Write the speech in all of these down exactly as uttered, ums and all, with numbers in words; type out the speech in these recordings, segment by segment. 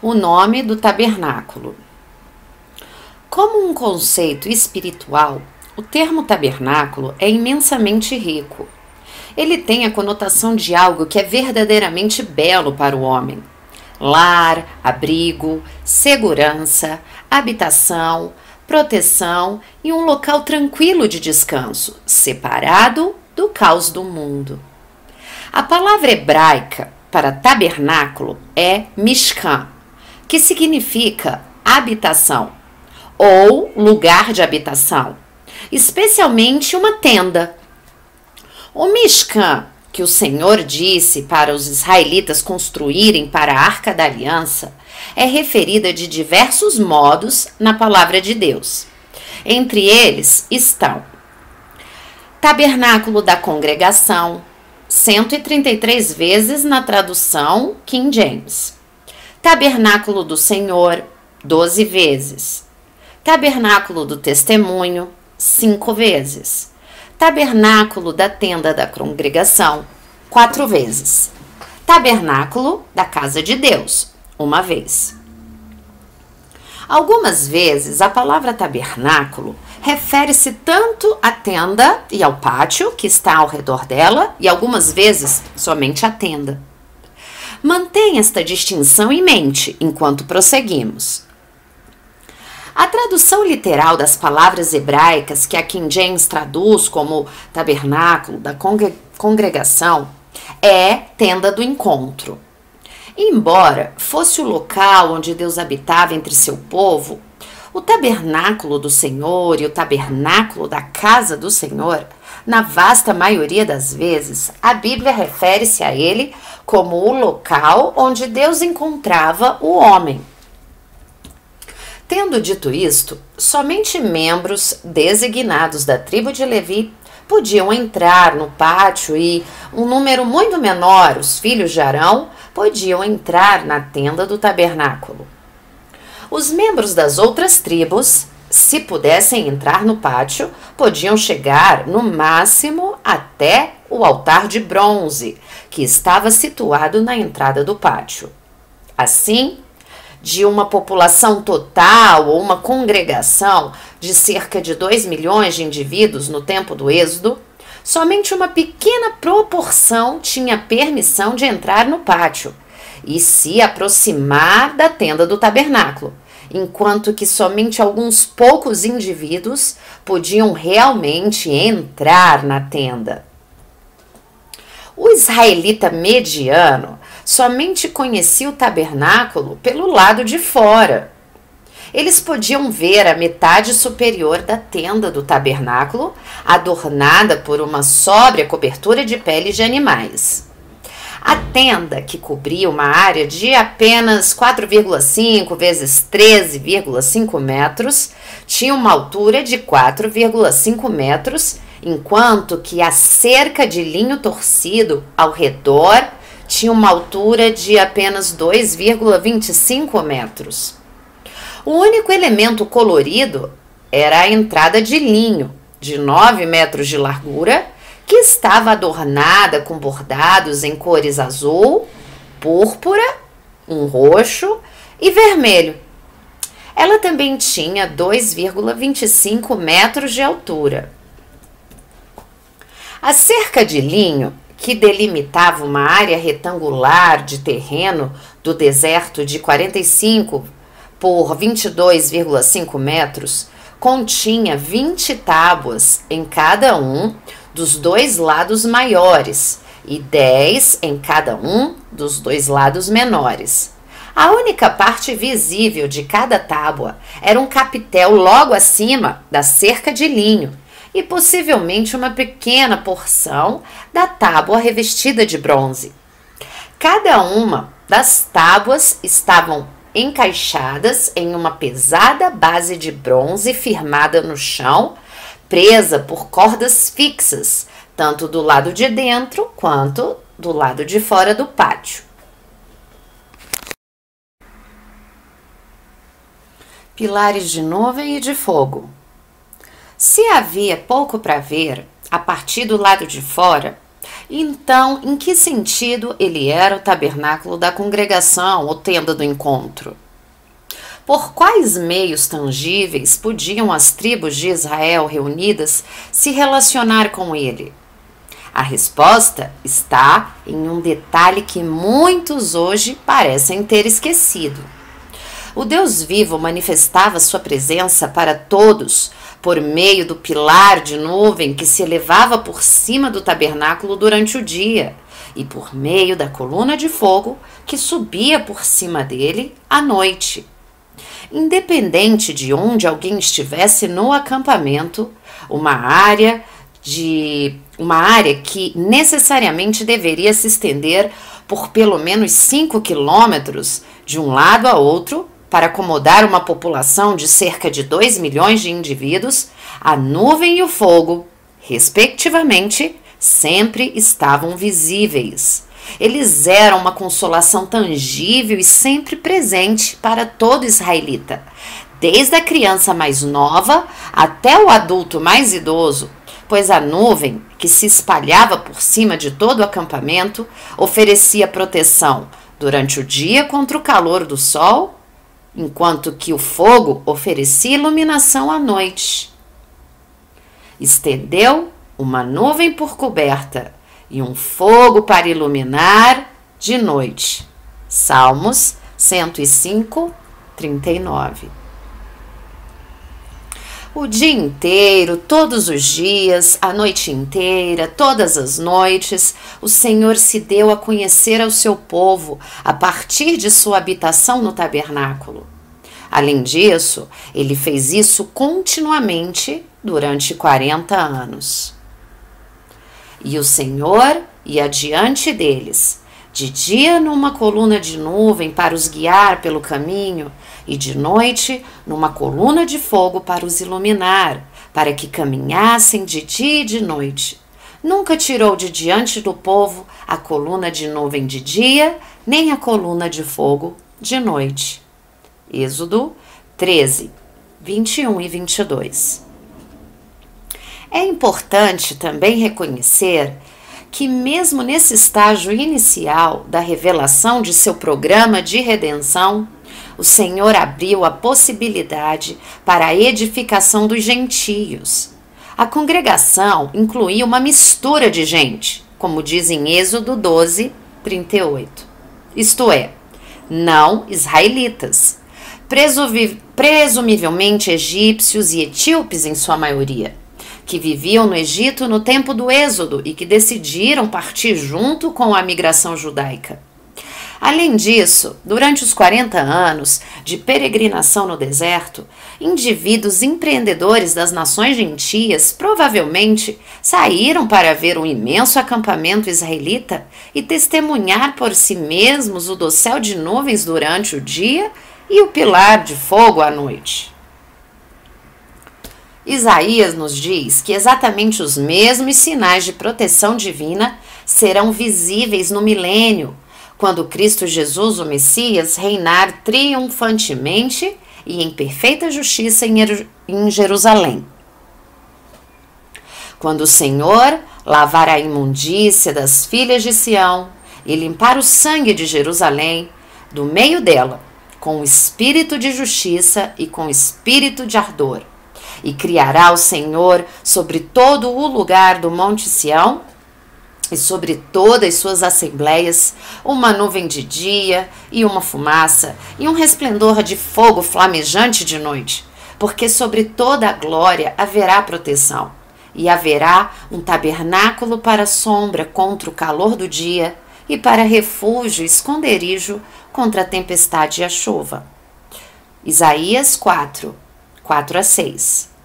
O nome do tabernáculo. Como um conceito espiritual, o termo tabernáculo é imensamente rico. Ele tem a conotação de algo que é verdadeiramente belo para o homem. Lar, abrigo, segurança, habitação, proteção e um local tranquilo de descanso, separado do caos do mundo. A palavra hebraica para tabernáculo é mishkan, que significa habitação ou lugar de habitação, especialmente uma tenda. O mishkan que o Senhor disse para os israelitas construírem para a Arca da Aliança é referida de diversos modos na palavra de Deus. Entre eles estão tabernáculo da congregação, cento e trinta e três vezes na tradução King James. Tabernáculo do Senhor, doze vezes. Tabernáculo do testemunho, cinco vezes. Tabernáculo da tenda da congregação, quatro vezes. Tabernáculo da casa de Deus, uma vez. Algumas vezes a palavra tabernáculo refere-se tanto à tenda e ao pátio que está ao redor dela, e algumas vezes somente à tenda. Mantenha esta distinção em mente enquanto prosseguimos. A tradução literal das palavras hebraicas que a King James traduz como tabernáculo da congre- congregação é tenda do encontro. Embora fosse o local onde Deus habitava entre seu povo, o tabernáculo do Senhor e o tabernáculo da casa do Senhor, na vasta maioria das vezes, a Bíblia refere-se a ele como o local onde Deus encontrava o homem. Tendo dito isto, somente membros designados da tribo de Levi podiam entrar no pátio e um número muito menor, os filhos de Arão, podiam entrar na tenda do tabernáculo. Os membros das outras tribos, se pudessem entrar no pátio, podiam chegar no máximo até o altar de bronze, que estava situado na entrada do pátio. Assim, de uma população total ou uma congregação de cerca de dois milhões de indivíduos no tempo do Êxodo, somente uma pequena proporção tinha permissão de entrar no pátio e se aproximar da tenda do tabernáculo, enquanto que somente alguns poucos indivíduos podiam realmente entrar na tenda. O israelita mediano somente conhecia o tabernáculo pelo lado de fora. Eles podiam ver a metade superior da tenda do tabernáculo, adornada por uma sóbria cobertura de peles de animais. A tenda, que cobria uma área de apenas quatro vírgula cinco vezes treze vírgula cinco metros, tinha uma altura de quatro vírgula cinco metros, enquanto que a cerca de linho torcido ao redor tinha uma altura de apenas dois vírgula vinte e cinco metros. O único elemento colorido era a entrada de linho, de nove metros de largura, que estava adornada com bordados em cores azul, púrpura, um roxo e vermelho. Ela também tinha dois vírgula vinte e cinco metros de altura. A cerca de linho, que delimitava uma área retangular de terreno do deserto de quarenta e cinco por vinte e dois vírgula cinco metros, continha vinte tábuas em cada um dos dois lados maiores e dez em cada um dos dois lados menores. A única parte visível de cada tábua era um capitel logo acima da cerca de linho e possivelmente uma pequena porção da tábua revestida de bronze. Cada uma das tábuas estavam encaixadas em uma pesada base de bronze firmada no chão, presa por cordas fixas, tanto do lado de dentro quanto do lado de fora do pátio. Pilares de nuvem e de fogo. Se havia pouco para ver, a partir do lado de fora, Então, em que sentido ele era o tabernáculo da congregação ou tenda do encontro? Por quais meios tangíveis podiam as tribos de Israel reunidas se relacionar com ele? A resposta está em um detalhe que muitos hoje parecem ter esquecido. O Deus vivo manifestava sua presença para todos por meio do pilar de nuvem que se elevava por cima do tabernáculo durante o dia e por meio da coluna de fogo que subia por cima dele à noite. Independente de onde alguém estivesse no acampamento, uma área de uma área que necessariamente deveria se estender por pelo menos cinco quilômetros de um lado a outro para acomodar uma população de cerca de dois milhões de indivíduos, a nuvem e o fogo, respectivamente, sempre estavam visíveis. Eles eram uma consolação tangível e sempre presente para todo israelita, desde a criança mais nova até o adulto mais idoso, pois a nuvem, que se espalhava por cima de todo o acampamento, oferecia proteção durante o dia contra o calor do sol, enquanto que o fogo oferecia iluminação à noite. Estendeu uma nuvem por coberta e um fogo para iluminar de noite. Salmos cento e cinco, trinta e nove. O dia inteiro, todos os dias, a noite inteira, todas as noites, o Senhor se deu a conhecer ao seu povo a partir de sua habitação no tabernáculo. Além disso, ele fez isso continuamente durante quarenta anos. E o Senhor ia diante deles, de dia numa coluna de nuvem para os guiar pelo caminho, e de noite numa coluna de fogo para os iluminar, para que caminhassem de dia e de noite. Nunca tirou de diante do povo a coluna de nuvem de dia, nem a coluna de fogo de noite. Êxodo treze, vinte e um e vinte e dois. É importante também reconhecer que mesmo nesse estágio inicial da revelação de seu programa de redenção, o Senhor abriu a possibilidade para a edificação dos gentios. A congregação incluía uma mistura de gente, como diz em Êxodo doze, trinta e oito. Isto é, não israelitas, presumivelmente egípcios e etíopes em sua maioria, que viviam no Egito no tempo do Êxodo e que decidiram partir junto com a migração judaica. Além disso, durante os quarenta anos de peregrinação no deserto, indivíduos empreendedores das nações gentias provavelmente saíram para ver um imenso acampamento israelita e testemunhar por si mesmos o dossel de nuvens durante o dia e o pilar de fogo à noite. Isaías nos diz que exatamente os mesmos sinais de proteção divina serão visíveis no milênio, quando Cristo Jesus, o Messias, reinar triunfantemente e em perfeita justiça em Jerusalém. Quando o Senhor lavar a imundícia das filhas de Sião e limpar o sangue de Jerusalém do meio dela, com o espírito de justiça e com o espírito de ardor. E criará o Senhor sobre todo o lugar do Monte Sião e sobre todas as suas assembleias uma nuvem de dia e uma fumaça e um resplendor de fogo flamejante de noite, porque sobre toda a glória haverá proteção, e haverá um tabernáculo para sombra contra o calor do dia e para refúgio e esconderijo contra a tempestade e a chuva. Isaías quatro, quatro a seis.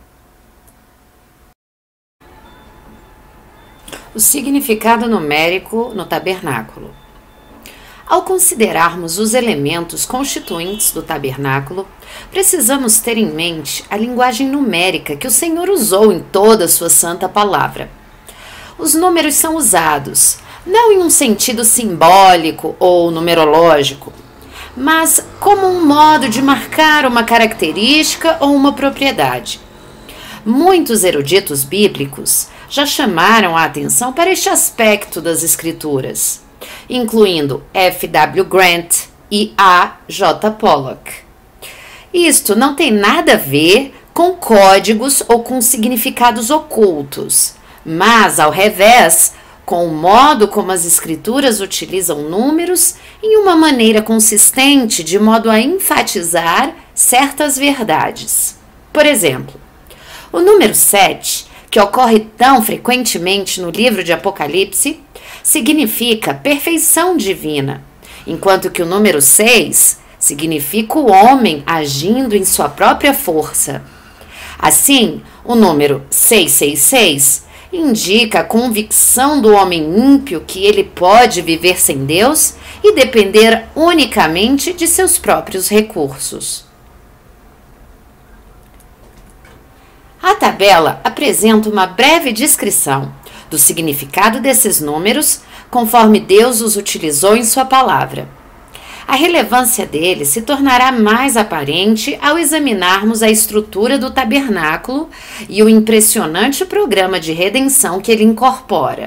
O significado numérico no tabernáculo. Ao considerarmos os elementos constituintes do tabernáculo, precisamos ter em mente a linguagem numérica que o Senhor usou em toda a sua santa palavra. Os números são usados, não em um sentido simbólico ou numerológico, mas como um modo de marcar uma característica ou uma propriedade. Muitos eruditos bíblicos já chamaram a atenção para este aspecto das escrituras, incluindo F W Grant e A J Pollock. Isto não tem nada a ver com códigos ou com significados ocultos, mas, ao revés, com o modo como as escrituras utilizam números em uma maneira consistente de modo a enfatizar certas verdades. Por exemplo, o número sete, que ocorre tão frequentemente no livro de Apocalipse, significa perfeição divina, enquanto que o número seis significa o homem agindo em sua própria força. Assim, o número seiscentos e sessenta e seis indica a convicção do homem ímpio que ele pode viver sem Deus e depender unicamente de seus próprios recursos. A tabela apresenta uma breve descrição do significado desses números conforme Deus os utilizou em sua palavra. A relevância deles se tornará mais aparente ao examinarmos a estrutura do tabernáculo e o impressionante programa de redenção que ele incorpora.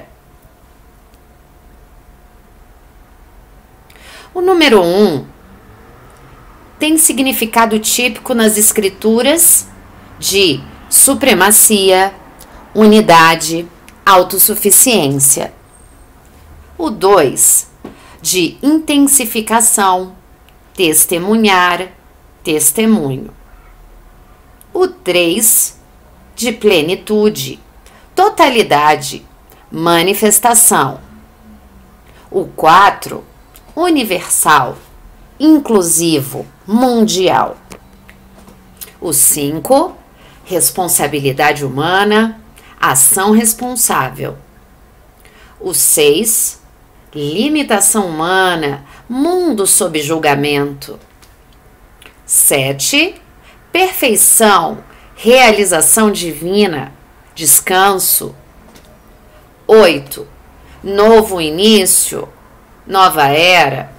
O número um tem significado típico nas escrituras de supremacia, unidade, autossuficiência. O dois de intensificação, testemunhar, testemunho. O três de plenitude, totalidade, manifestação. O quatro, universal, inclusivo, mundial. O cinco, responsabilidade humana, ação responsável. O seis, limitação humana, mundo sob julgamento. sete. Perfeição, realização divina, descanso. oito. Novo início, nova era.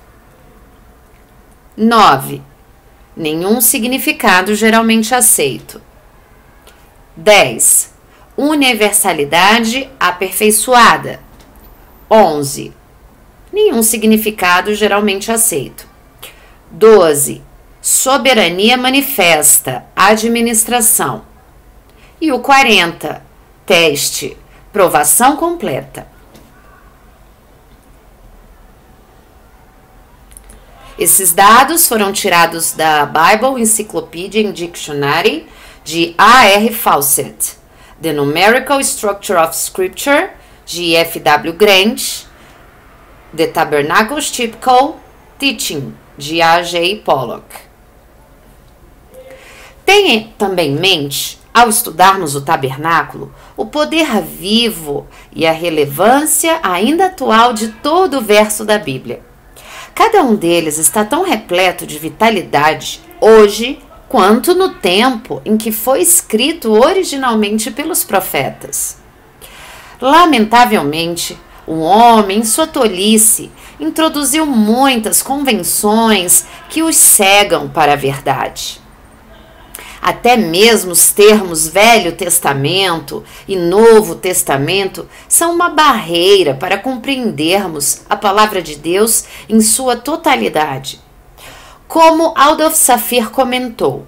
nove. Nenhum significado geralmente aceito. dez. Universalidade aperfeiçoada. onze. Nenhum significado geralmente aceito. doze. Soberania manifesta, administração. E o quarenta. Teste, provação completa. Esses dados foram tirados da Bible Encyclopedia and Dictionary de A R Fawcett, The Numerical Structure of Scripture de F W Grant, The Tabernacle's Typical Teaching, de A J Pollock. Tenha também em mente, ao estudarmos o tabernáculo, o poder vivo e a relevância ainda atual de todo o verso da Bíblia. Cada um deles está tão repleto de vitalidade hoje quanto no tempo em que foi escrito originalmente pelos profetas. Lamentavelmente, o homem, em sua tolice, introduziu muitas convenções que os cegam para a verdade. Até mesmo os termos Velho Testamento e Novo Testamento são uma barreira para compreendermos a palavra de Deus em sua totalidade. Como Adolf Safir comentou,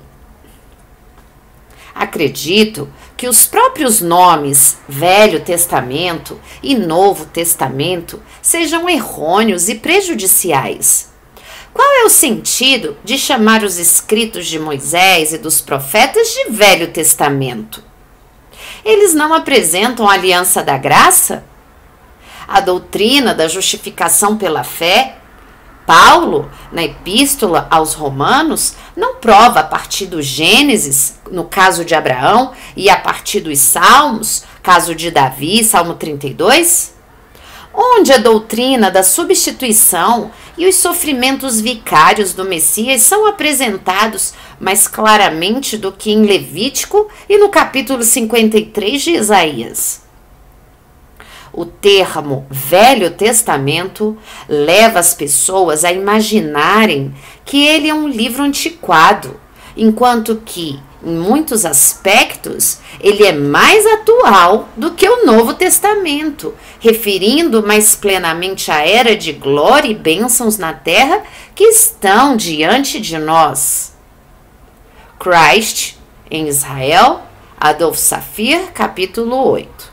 acredito que os próprios nomes Velho Testamento e Novo Testamento sejam errôneos e prejudiciais. Qual é o sentido de chamar os escritos de Moisés e dos profetas de Velho Testamento? Eles não apresentam a aliança da graça? A doutrina da justificação pela fé? Paulo, na epístola aos Romanos, não prova a partir do Gênesis, no caso de Abraão, e a partir dos Salmos, caso de Davi, Salmo trinta e dois? Onde a doutrina da substituição e os sofrimentos vicários do Messias são apresentados mais claramente do que em Levítico e no capítulo cinquenta e três de Isaías. O termo Velho Testamento leva as pessoas a imaginarem que ele é um livro antiquado, enquanto que Em muitos aspectos, ele é mais atual do que o Novo Testamento, referindo mais plenamente à era de glória e bênçãos na terra que estão diante de nós. Christ em Israel, Adolf Saphir, capítulo oito.